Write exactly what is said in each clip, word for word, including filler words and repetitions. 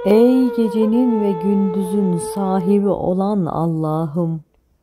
Ey gecenin ve gündüzün sahibi olan Allah'ım!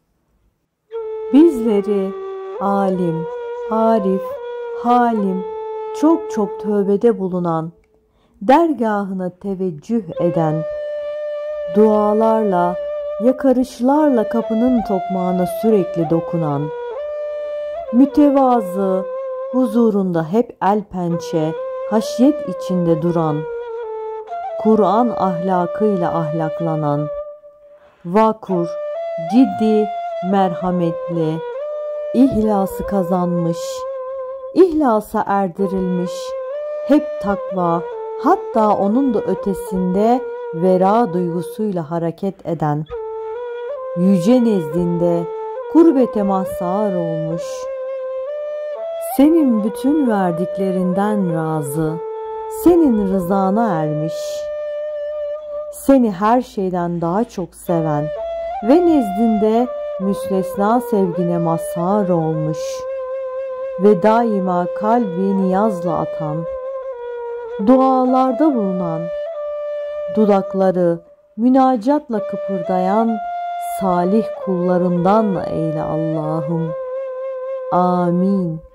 Bizleri alim, arif, halim, çok çok tövbede bulunan, dergahına teveccüh eden, dualarla, yakarışlarla kapının tokmağına sürekli dokunan, mütevazı, huzurunda hep el pençe, haşyet içinde duran, Kur'an ahlakıyla ahlaklanan, vakur, ciddi, merhametli, ihlası kazanmış, ihlasa erdirilmiş, hep takva, hatta onun da ötesinde vera duygusuyla hareket eden, yüce nezdinde kurbete mazhar olmuş, senin bütün verdiklerinden razı, senin rızana ermiş, seni her şeyden daha çok seven ve nezdinde müstesna sevgine mazhar olmuş ve daima kalbi niyazla atan, dualarda bulunan, dudakları münacatla kıpırdayan salih kullarından eyle Allah'ım. Amin.